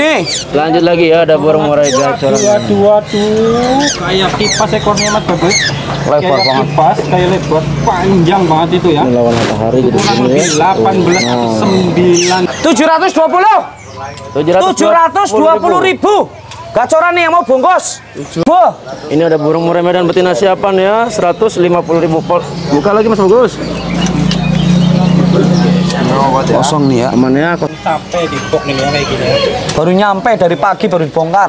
Nih, lanjut lagi ya, ada burung murai gacor. Waduh, kayak kipas ekornya Mas Bagus. Lebar Kayak banget. kipas, kayak lebar, panjang banget itu ya. Ini lawan matahari gitu Kurang sini lebih ya. 18, 9. 720. 720.000. Gacoran nih yang mau bungkus. Bu. Ini ada burung murai Medan betina siapan ya, 150.000 pot. Buka lagi Mas Bagus. Kosong nih ya. Aman ya. Capek di box nih ya kayak gini ya. Baru nyampe dari pagi baru dibongkar.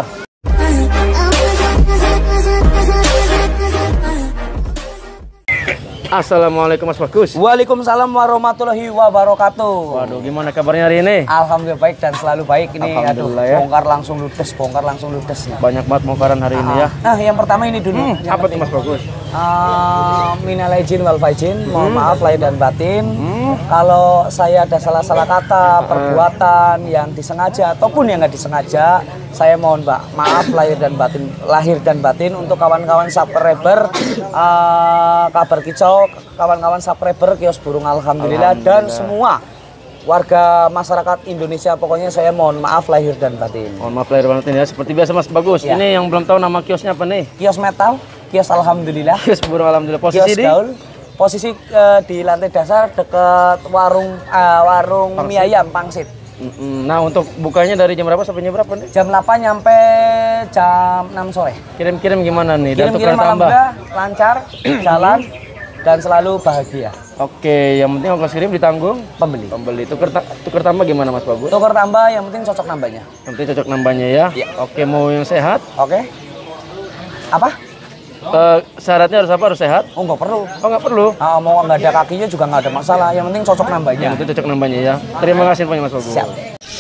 Assalamualaikum Mas Bagus. Waalaikumsalam warahmatullahi wabarakatuh. Waduh, gimana kabarnya hari ini? Alhamdulillah baik dan selalu baik ini. Aduh, Alhamdulillah ya. bongkar langsung ludes nih. Banyak banget bongkaran hari ini ya. Nah, yang pertama ini dulu. Apa tuh Mas Bagus? Minal aidin wal faizin, mohon maaf lahir dan batin. Kalau saya ada salah-salah kata, perbuatan yang disengaja ataupun yang nggak disengaja, saya mohon maaf lahir dan batin untuk kawan-kawan subscriber kabar kicau, kawan-kawan subscriber kios burung alhamdulillah dan semua warga masyarakat Indonesia, pokoknya saya mohon maaf lahir dan batin. Mohon maaf lahir dan batin ya. Seperti biasa Mas Bagus. Ya. Ini yang belum tahu nama kiosnya apa nih? Kios metal, kios alhamdulillah. Kios burung alhamdulillah. Kios Posisi di gaul. Posisi di lantai dasar dekat warung mie ayam Pangsit. Nah, untuk bukanya dari jam berapa sampai jam berapa nih? Jam 8 nyampe jam 6 sore. Kirim-kirim gimana nih? Dan Kirim-kirim tukar tambah. alhamdulillah lancar, jalan dan selalu bahagia. Oke, yang penting ongkos kirim ditanggung Pembeli. pembeli. Tukar tambah gimana Mas Bagus? Tukar tambah yang penting cocok nambahnya. Yang penting cocok nambahnya ya. Iya. Oke, mau yang sehat? Oke. Apa? Syaratnya harus apa? Harus sehat? Oh, nggak perlu. Oh, nggak perlu. Mau nggak ada kakinya juga nggak ada masalah. Yang penting cocok nambahnya. Yang penting cocok nambahnya ya. Terima kasih banyak Mas Bagus. Siap.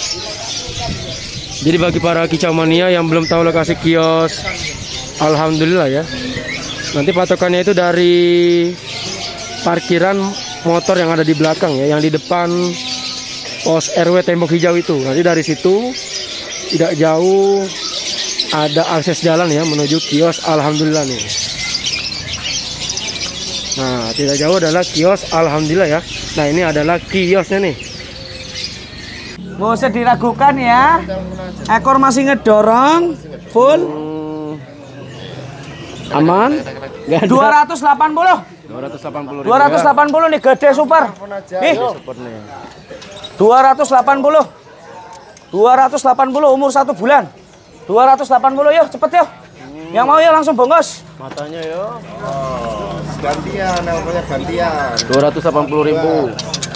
Jadi bagi para kicau mania yang belum tahu lokasi kios, alhamdulillah ya. Nanti patokannya itu dari parkiran motor yang ada di belakang ya, yang di depan pos RW tembok hijau itu. Nanti dari situ tidak jauh ada akses jalan ya menuju kios alhamdulillah nih. Nah, tidak jauh adalah kios alhamdulillah ya. Nah, ini adalah kiosnya nih. Nggak usah diragukan ya. Ekor masih ngedorong full. Aman? Gak ada. 280. 280. 280 nih gede super. Nih. 280. 280 umur 1 bulan. 280 yuk cepet yuk. Yang mau yuk langsung bungkus. Matanya yo. Gantian, namanya gantian. 280.000.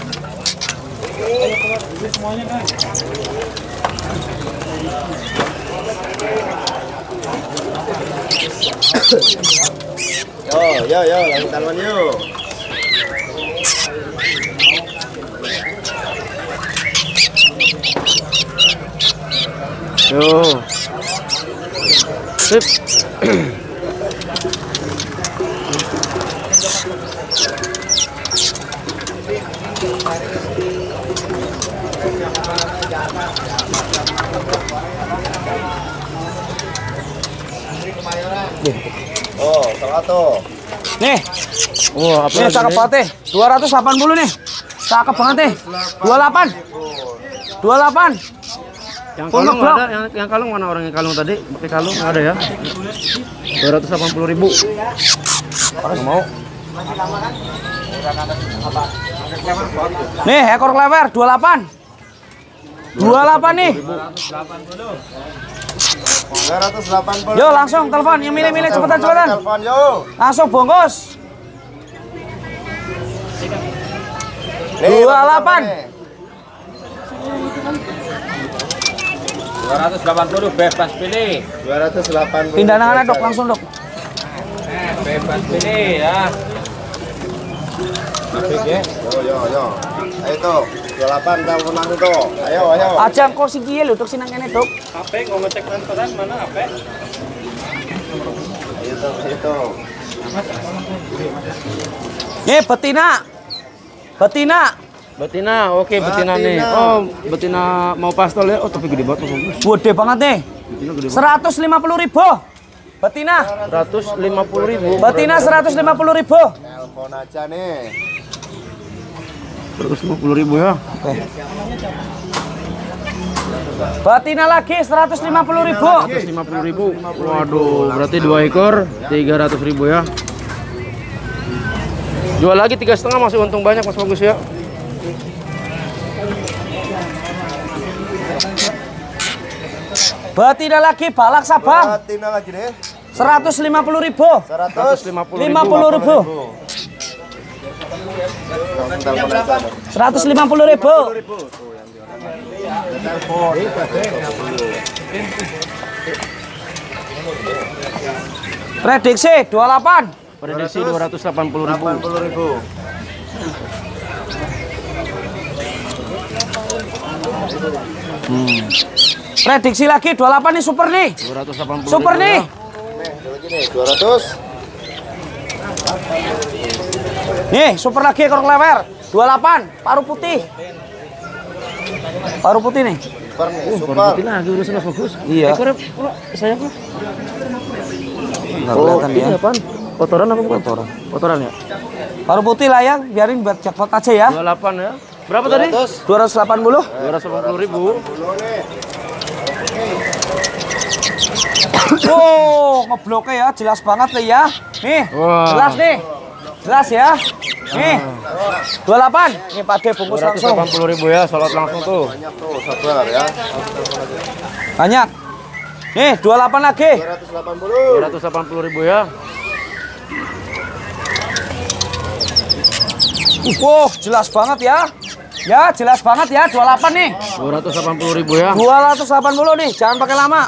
Yo, lagi talman yuk. Yo. Sip. Oh, 100. Nih. Wah, apa Nih cakep banget nih. 280 nih. Cakep banget nih. 28. 28. Yang kalung ada, yang kalung mana orang yang kalung tadi? Pakai kalung nggak ada ya? 280.000. Orang mau? Nih ekor klewer 28. 28 nih. 280. Yo langsung telepon yang milih-milih cepetan. Telepon yo. Langsung bungkus. Nih, 28. 280 bebas pilih. 280. Pindah nangannya dok langsung dok. Bebas pilih ya. Yo. Ayo tuh, 28 telepon langsung tuh. Ayo. Aja kok si kieu lho dok sinang kene dok. HP mau ngecek transferan mana HP? Ayo tuh. Nih betina. Betina, oke betina nih. Oh, betina mau pastol ya. Oh, tapi gede banget Mas Bagus. Gede banget nih. Betina gede banget. 150.000. Betina. 150.000. Betina 150.000. Telepon aja nih. 150.000 ya. Oke. Betina lagi 150.000. 150.000. Waduh, berarti 2 ekor 300.000 ya. Jual lagi 3,5 masih untung banyak Mas Bagus ya. Betina lagi balak Sabang. Betina lagi deh. 150.000. 50.000. 150.000. Prediksi 28. Prediksi 280.000. 80.000. Prediksi lagi 28 nih super nih. 280.000. Super nih. Nih, 200. Nih, super lagi ekor lewer. 28, paruh putih. Paruh putih nih. Super nih, super. Berarti lagi urusan Mas Bagus. Iya. Ekornya pula saya kok. Nggak kelihatan Ini ya. apaan? Kotoran apa bukan? Kotoran. Kotoran ya? Paruh putih lah ya, biarin buat jackpot aja ya. 28 ya. Berapa tadi? 280. 280.000. Oh, ngebloknya ya, jelas banget nih ya. Nih, Wah. jelas nih. Jelas ya. Nih. 28. Nih Pade bungkus langsung. 280.000 ya, salat langsung tuh. Banyak tuh, sabar ya. Banyak. Nih, 28 lagi. 280. 280.000 ya. Wow, jelas banget ya. Ya, jelas banget ya, 28 nih. 280.000 ya. 280 nih, jangan pakai lama.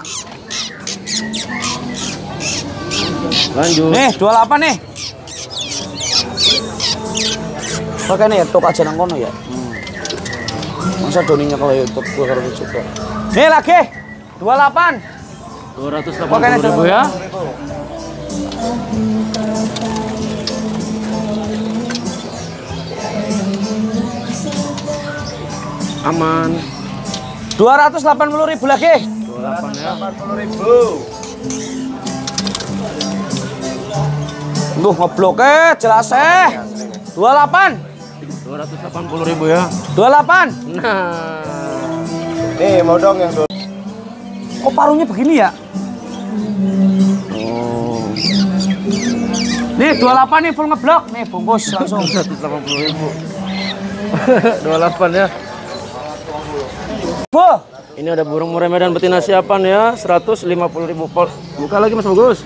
Lanjut. Nih, 28 nih. Pakai nih, tok aja nang kono ya. Masa doninya kalau YouTube gua karo juga. Nih lagi. 28. 280.000 ya. Aman. 280.000 lagi. 28 ya. 80.000. Duh, ngeblok jelas 28. 280.000 ya. 28. Nah. Nih, mau dong yang Kok paruhnya begini ya? Oh. Nih, 28 nih full ngeblok. Nih, bungkus langsung. 180.000. 28 ya. Bu, Ini ada burung murai Medan betina siapan ya, 150.000 pot. Buka lagi Mas Bagus.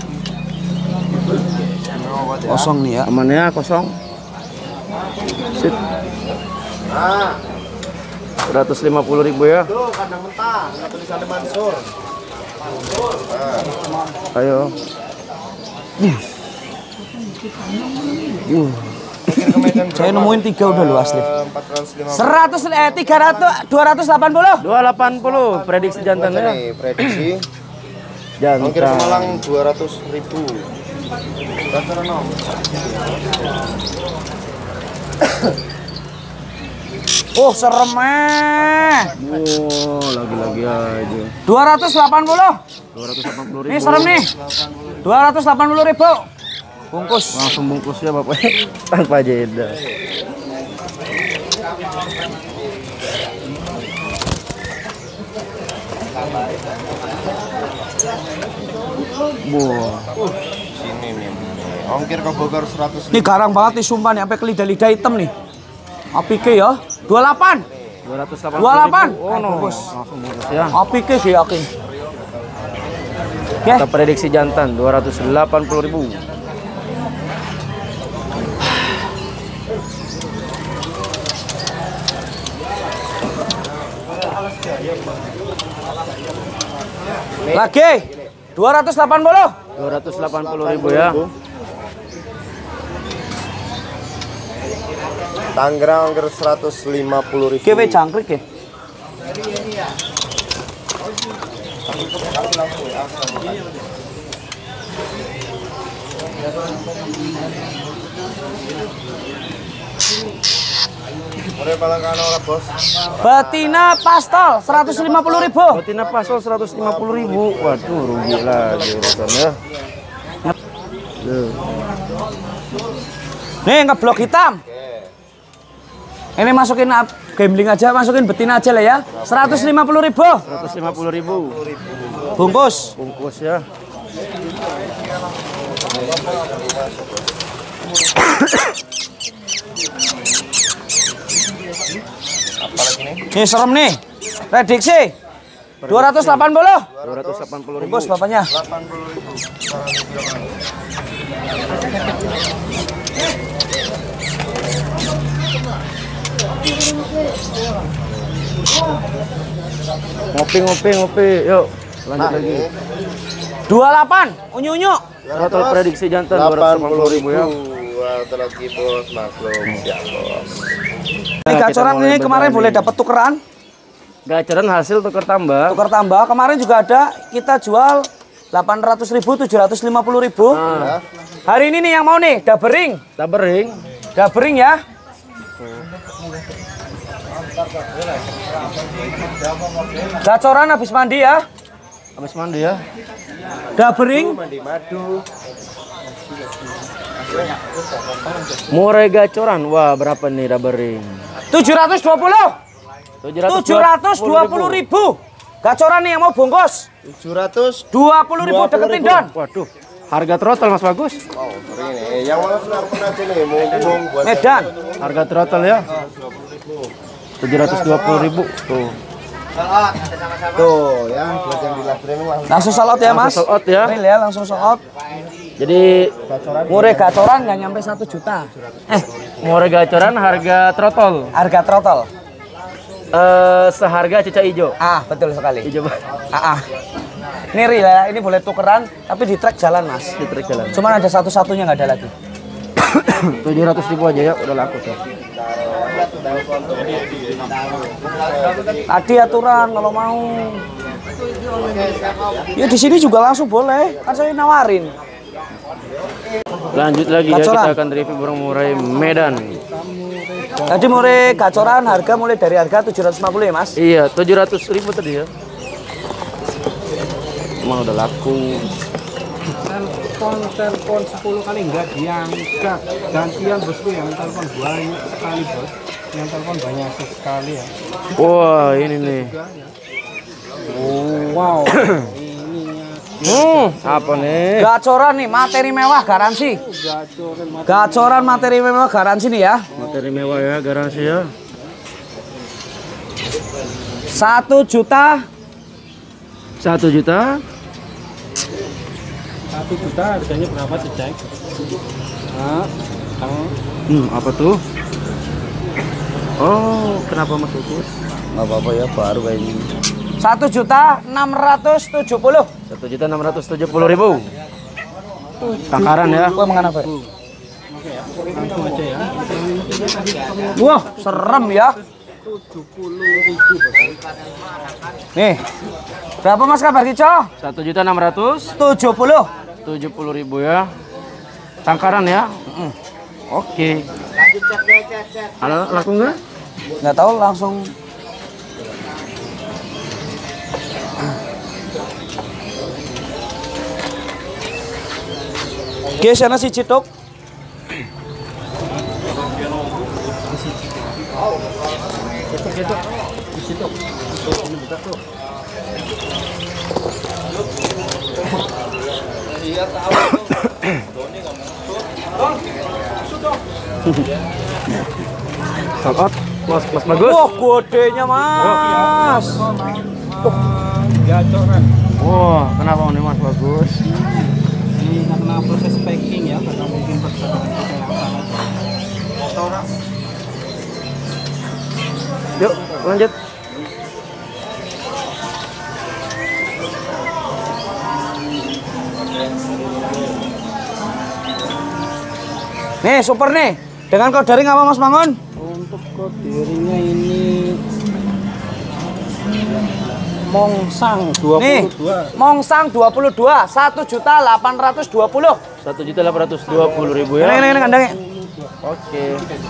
kosong nih ya. Aman ya, kosong. Sip. Nah, 150.000 ya. tuh kandang mentah, nggak tulisannya Mansur. Ayo. Saya nemuin 3 udah lu asli. 450. 300 280. 280 prediksi jantannya. Nih, prediksi. Ongkir ke Jantan. Malang 200.000. Jantan no. Oh, serem Wow, lagi-lagi aja. 280. 280.000. Nih serem nih. 280.000. Bungkus. Langsung bungkus ya Bapak. Tanpa jeda. Wah. Sini nih. Ongkir ke Bogor 100.000. Ini garang banget nih sumpah nih, sampai ke lidah-lidah hitam nih. Apike ya. 28. 280.000. 28. Oh no. Bungkus. Langsung bungkus ya. Apike sih yakin. Oke. Kita prediksi jantan 280.000. Lagi 280. 280.000 ya. Tangerang ongkir 150.000. GW jangkrik ya. Mulai Palangkano lah, Bos. Betina pastel 150.000. Betina pasol 150.000. Waduh, rugi lagi urusannya. Nih ngeblok hitam. Ini masukin gambling aja, masukin betina aja lah ya. 150.000. 150.000. Bungkus. Bungkus ya. Ini serem nih. Prediksi 280. 280.000. Bungkus bapaknya. Ngopi. Yuk, lanjut lagi. 28. Unyu-unyu. Total prediksi jantan 280.000 ya. Lagi bos, maklum siap bos. Ini gacoran ini kemarin boleh dapat tukeran. Gacoran hasil tuker tambah. Tukar tambah. Kemarin juga ada kita jual 800.000, 750.000. Nah, Hari ini nih yang mau nih, dabering. tabering. Dabering ya. Gacoran habis mandi ya. Habis mandi ya. Dabering. Murai gacoran. Wah, berapa nih tabering? 720. 720.000. 720.000. Gacoran nih yang mau bungkus. 700. 20.000 deketin Don. Waduh, harga throttle Mas Bagus. Oh, ini yang mana benar aja nih, mumpung buat Medan. Harga throttle ya. 720.000 tuh. tuh ya, buat yang di live streaming Langsung sold out ya Mas. Langsung sold out ya. Real ya, langsung sold out. Jadi Murai gacoran nggak nyampe 1 juta. murai gacoran harga throttle Harga throttle. seharga cicak hijau. Ah, betul sekali. Hijau Ah. Ini real ya, ini boleh tukeran tapi di track jalan Mas. di trek jalan. Cuman ada satu-satunya nggak ada lagi. 700.000 aja ya, udah laku tuh. Tadi aturan kalau mau. Ya di sini juga langsung boleh, kan saya nawarin. Lanjut lagi ya, Gacoran. kita akan review burung murai Medan. Tadi murai gacoran harga mulai dari harga 750 ya Mas. Iya, 700.000 tadi ya. Emang udah laku. Telepon 10 kali enggak diangkat. Gantian bosku yang telepon banyak sekali bos. Yang telepon banyak sekali ya. Wah, ini nih. Wow. Apa nih? Gacoran nih, materi mewah garansi. Gacoran materi mewah garansi nih ya. Materi mewah ya, garansi ya. 1 juta. 1 juta. 1 juta harganya berapa sih cek? Apa tuh? Oh, kenapa Mas Bagus? Nggak apa-apa ya, baru kayak ini. 1.670.000. 1.670.000. Takaran ya. Gua mengenai apa? Langsung aja ya. Wah, serem ya. 70.000 Nih. Berapa Mas kabar Kico? 1.670.000 ya. Tangkaran ya. Oke. Laku nggak? Nggak tahu langsung. Oke, sana si Citok. Sold Mas Bagus. Wah, godenya Mas. gacoran. Wah, kenapa nih Mas Bagus? Ini karena proses packing ya, karena mungkin perjalanan kita yang salah. Yuk, lanjut. Nih, super nih. Dengan kode ring apa Mas Mangun? Untuk kodirinya ini Mongsang 22. Nih, Mongsang 22, 1.820.000. 1.820.000 ya. Ini kandangnya. Oke.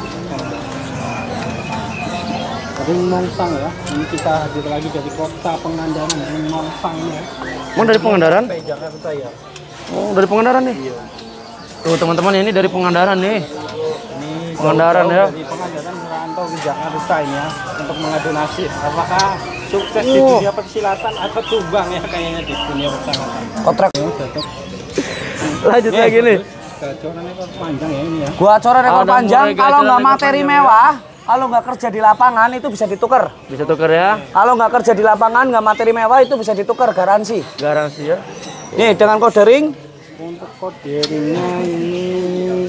Ring Mongsang ya. Ini kita hadir lagi dari kota Pangandaran, Ring Mongsang ya. Mau dari Pangandaran? Jakarta ya. Oh, dari Pangandaran nih. Tuh teman-teman, ini dari Pangandaran nih. Pangandaran ya. Di Pangandaran Meranti atau ke Jakarta ini ya untuk mengadu nasib. Apakah sukses di dunia persilatan atau tumbang ya kayaknya di dunia persilatan? Kontrak. Lanjut lagi nih. Gacorannya kok panjang ya ini ya. Gua coret rekor Ada panjang. mulai Kalau gacoran nggak rekor materi panjang, mewah, kalau nggak kerja di lapangan itu bisa ditukar. Bisa tuker ya. Kalau nggak kerja di lapangan, nggak materi mewah itu bisa ditukar, garansi. Garansi ya. Nih dengan kode ring Untuk kode ringnya ini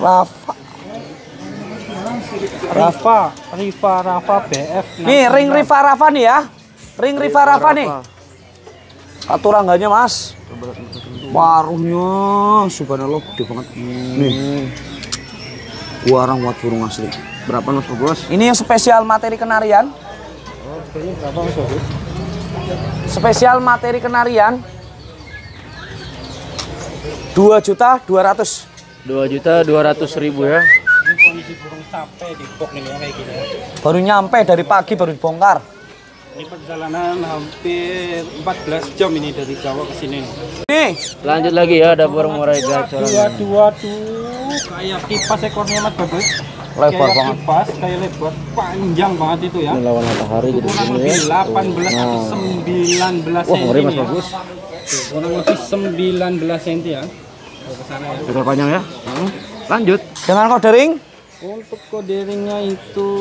Riva BF. Nih ring Riva Rafa nih ya. Ring Riva Rafa nih. Satu rangganya mas. Paruhnya subhanallah gede banget. Nih. Warang buat burung asli. Berapa Mas Bos? Ini yang spesial materi kenarian. Ini berapa Mas Bagus? Spesial materi kenarian. 2.200.000. 2.200.000 ya. Ini kondisi burung capek di box ini ya kayak gini ya. Baru nyampe dari pagi baru dibongkar. Ini perjalanan hampir 14 jam ini dari Jawa ke sini. Nih, Lanjut lagi ya, ada burung murai gacoran. Dua kayak kipas ekornya Mas Bagus. lebar Kayak banget. kipas, kayak lebar, panjang banget itu ya. Ini lawan matahari jadi Kurang begini lebih ya. 18 atau 19 Wah, cm ngeri Mas ya. Bagus. Tuh, kurang lebih 19 cm ya. Ke sana ya. Ekor panjang ya. Lanjut. Dengan kode ring Untuk kode ringnya itu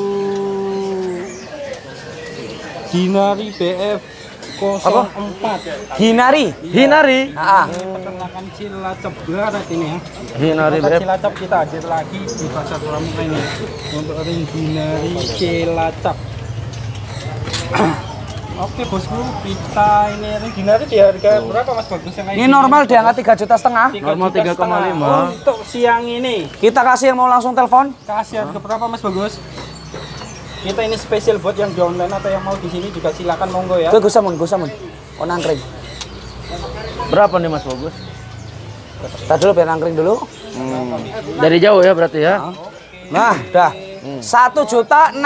Dinari BF 04. Hinari. Hinari. Ah, Peternakan Cilacap Barat ini ya. Hinari Kota BF. Cilacap kita hadir lagi di Pasar Pramuka ini untuk ring Dinari Cilacap. Oke bosku, kita ini ring Dinari di harga berapa Mas Bagus yang kayak ini gini? normal di angka 3,5 juta. Normal 3,5. Untuk siang ini Kita kasih yang mau langsung telepon. kasih harga berapa Mas Bagus? Kita ini spesial buat yang di online atau yang mau di sini juga silakan monggo ya. Gue gusamun. Oh nangkring. Berapa nih Mas Bagus? Tadi dulu biar nangkring dulu. Dari jauh ya berarti ya. Nah, dah. 1.620.000.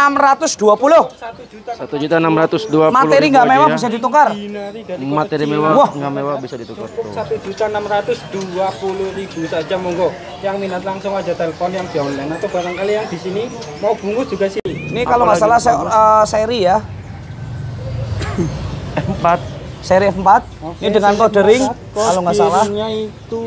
1.620.000. Materi nggak mewah bisa ditukar. Dinari dari Materi kota mewah Wah. nggak mewah bisa ditukar. Tuh. 1.620.000 saja monggo. Yang minat langsung aja telepon yang di online atau barangkali yang di sini mau bungkus juga sih. Ini kalau nggak salah seri ya. F4. Seri F4. Ini dengan kode ring kalau nggak salah. Ringnya itu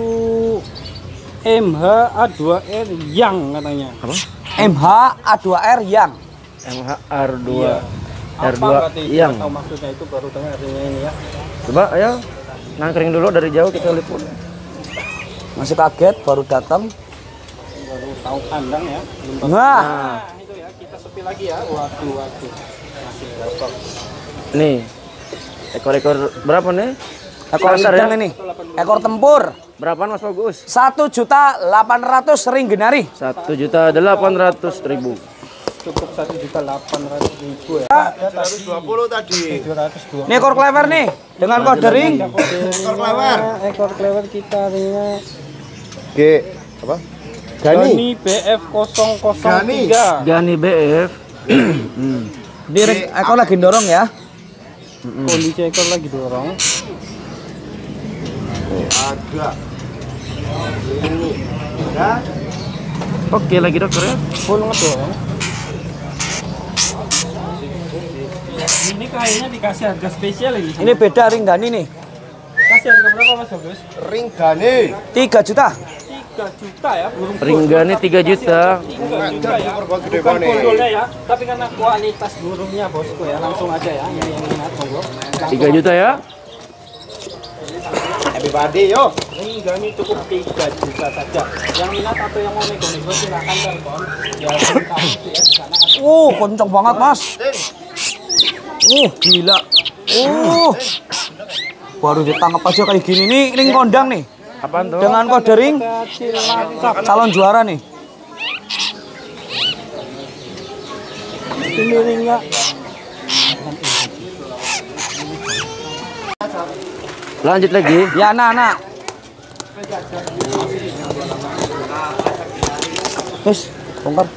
MHA2R yang katanya. Apa? MH-A2R yang. MHR2. Apa R2 berarti? yang. Tahu maksudnya itu baru dengar ringnya ini ya. Coba ayo nangkring dulu dari jauh kita liput. Masih kaget baru datang. Baru tahu kandang ya. Belum tahu. Nah, Nah, itu ya kita sepi lagi ya. Waduh. Masih dapat. Nih. Ekor-ekor berapa nih? ekor Standar sedang ya? ini. Ekor tempur. Berapaan Mas Bagus? 1.800.000 ring genari. 1.800.000. Cukup 1.800.000 ya. 120 tadi. 720. Ini ekor klewer nih dengan kode ring. Ekor klewer. Ekor klewer kita ringnya G apa? Gani. Gani BF 003. Gani BF. Ini ring ekor lagi dorong ya. Kondisi ekor lagi dorong. Ada. Ini. Ya. Oke lagi dokter ya. Full ngedorong. Ini kayaknya dikasih harga spesial ini. Ini beda ring Dani nih. Kasih harga berapa Mas Bagus? Ring Gani. 3 juta. 3 juta ya, burung full. Ringgani 3 juta. 3 juta ya. Gede Bukan banget. gondolnya ya, tapi karena kualitas burungnya bosku ya, langsung aja ya. Ini yang minat monggo. 3 juta ya. Everybody yo. Ringgani cukup 3 juta saja. Yang minat atau yang mau nego-nego silakan telepon. Ya, kami ya di sana ada. Kenceng banget mas. Gila. Baru ditangkap aja kayak gini nih ring kondang nih. Apaan tuh? Dengan kode ring Cilacap. calon juara nih. Ini ringnya Lanjut lagi. Ya anak-anak. Terus bongkar.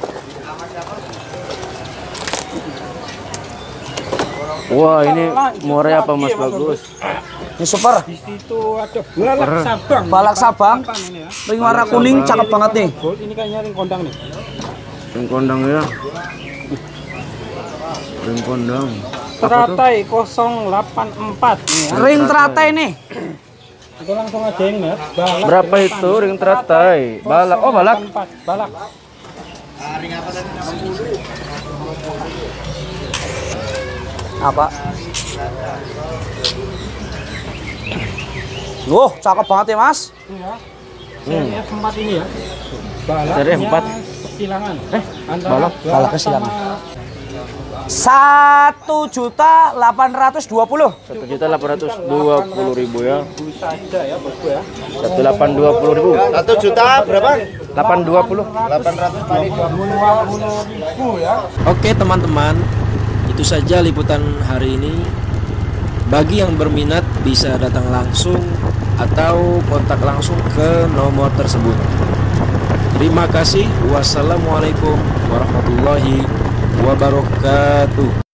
Wah ini murai apa Mas Bagus? Ini super. di situ ada balak sabang. Balak sabang. Apaan ini ya? Ring warna kuning cakep banget nih. Gold ini kayaknya ring kondang nih. Yang kondang ya. Ring kondang. Teratai 084 nih ya. Ring teratai nih. Itu langsung aja ini ya. Balak Berapa itu ring teratai? Balak. Oh, balak. 084. Balak. Apa? Loh, cakep banget ya, Mas. Iya. Seri F4 ini ya. Balak. Seri F4. Kesilangan. Antara balak kesilangan. 1.820.000. 1.820.000 ya. Beli saja ya bosku ya. 1.820.000. 1 juta berapa? 820. 800 kali 20.000 ya. Oke teman-teman, itu saja liputan hari ini. Bagi yang berminat bisa datang langsung atau kontak langsung ke nomor tersebut. Terima kasih. Wassalamualaikum warahmatullahi wabarakatuh.